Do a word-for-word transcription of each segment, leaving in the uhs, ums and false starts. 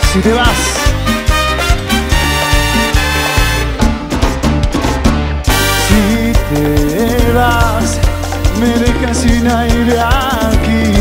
Si te vas, si te vas, me dejas sin aire aquí.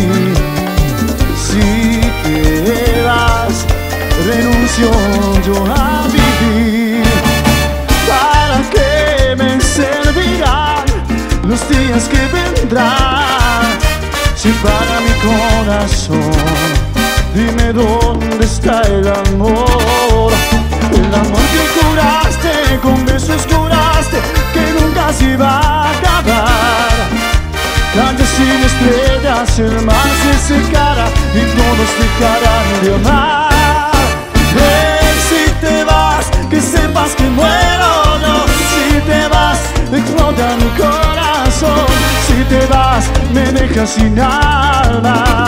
Si te vas, renuncio yo a vivir. ¿Para qué me servirán los días que vendrán? Si para mi corazón, dime dónde está el amor. El amor que juraste, con besos juraste que nunca se iba a acabar. Calles sin estrellas, el mar se secará y todos dejarán de amar. Hey, si te vas, que sepas que muero yo. Si te vas, explota mi corazón. Si te vas, me dejas sin alma.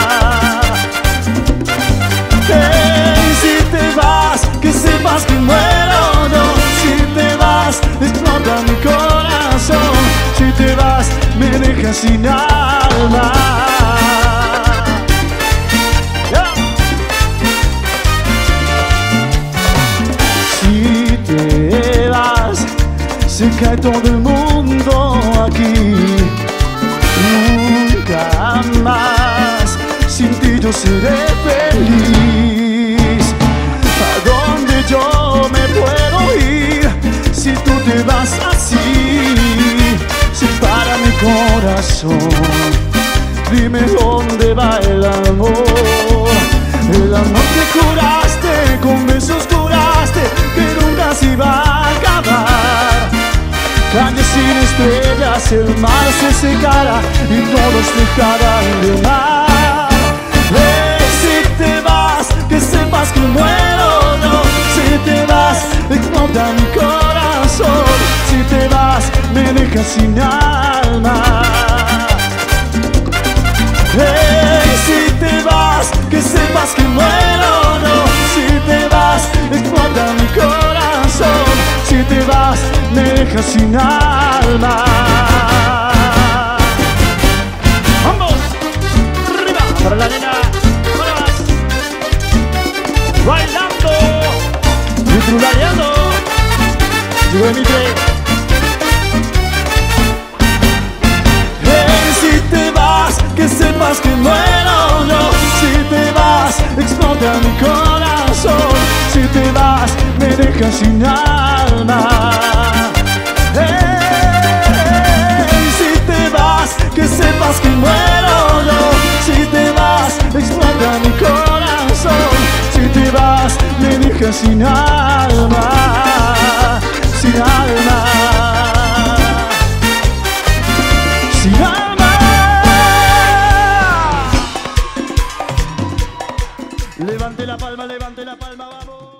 Hey, si te vas, que sepas que muero yo. Si te vas, explota mi corazón. Si te vas, me dejas sin alma. Yeah. Si te vas, se cae todo el mundo aquí. Nunca más sin ti yo seré feliz. ¿A dónde yo me puedo ir si tú te vas así? Si para mi corazón, dime dónde va el amor. El amor que juraste, con besos juraste que nunca se iba a acabar. Calles sin estrellas, el mar se secará y todos dejarán de amar. Hey, si te vas, que sepas que muero yo. Si te vas, explota mi corazón. Si te vas, me dejas sin alma. Hey, si te vas, que sepas que muero yo. Si te vas, explota mi corazón. Si te vas, me dejas sin alma. ¡Vamos! ¡Arriba! Para la nena, ¿cómo vas? Bailando, disfrutando. Llegó mi tren. Hey, si te vas, que sepas que muero yo. Si te vas, explota mi corazón. Si te vas, me dejas sin alma. Hey, si te vas, que sepas que muero yo. Si te vas, explota mi corazón. Si te vas, me dejas sin alma. Sin alma. Sin alma. Levante la palma, levante la palma, vamos.